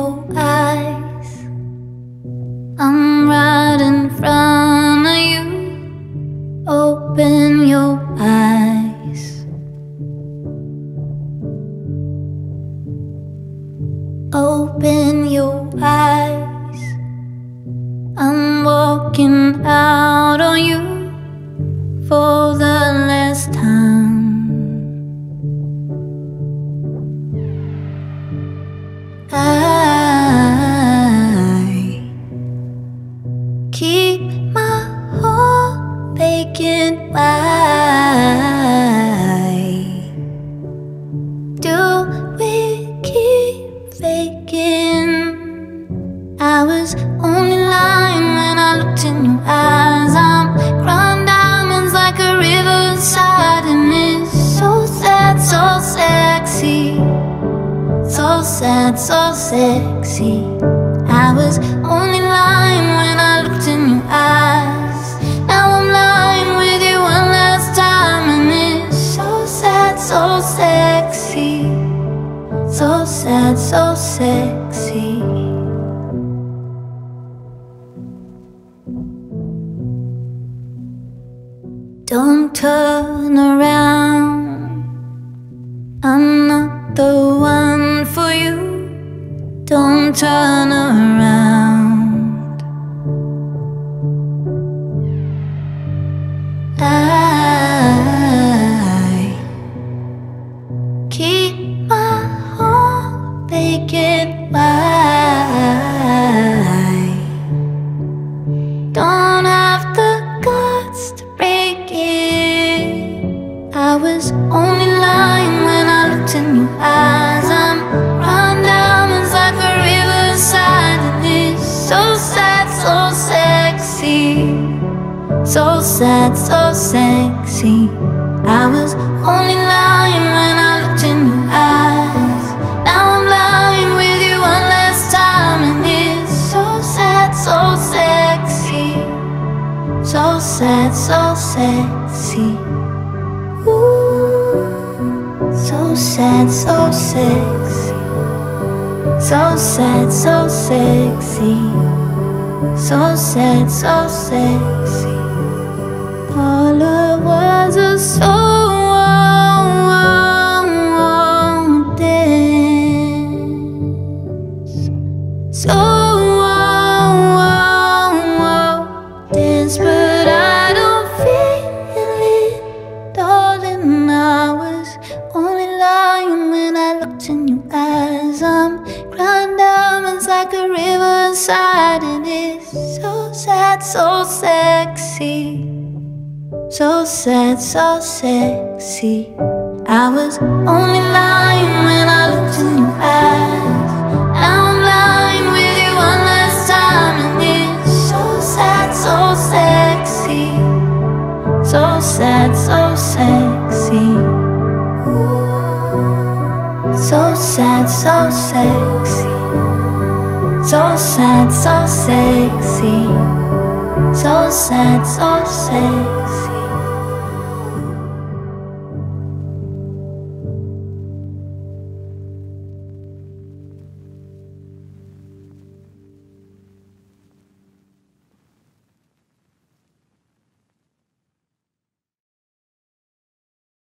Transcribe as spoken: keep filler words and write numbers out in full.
your eyes. I'm right in front of you. Open your eyes. Open your eyes. I'm walking out on you for the last time. I keep my heart vacant. Why do we keep faking? I was only lying when I looked in your eyes. I'm crying diamonds like a riverside, and it's so sad, so sexy. So sad, so sexy. I was only lying when I looked in your eyes. Now I'm lying with you one last time, and it's so sad, so sexy. So sad, so sexy. Don't turn around, I'm not the one for you. Don't turn around. I keep my heart vacant. Why don't have the guts to break it? I was only lying when I looked in your eyes. I'm running diamonds like a riverside, and it's so sad, so sexy. So sad, so sexy. I was only lying when I looked in your eyes. Now I'm lying with you one last time, and it's so sad, so sexy. So sad, so sexy. Ooh, so sad, so sexy. So sad, so sexy. So sad, so sexy. All of was a so dance. So dance, but I don't feel it, darling. I was only lying when I looked in your eyes. I'm crying diamonds like a riverside, and it's so sad, so sexy. So sad, so sexy. I was only lying when I looked in your eyes. Now I'm lying with you one last time, and it's so sad, so sexy. So sad, so sexy. So sad, so sexy. So sad, so sexy. So sad, so sexy.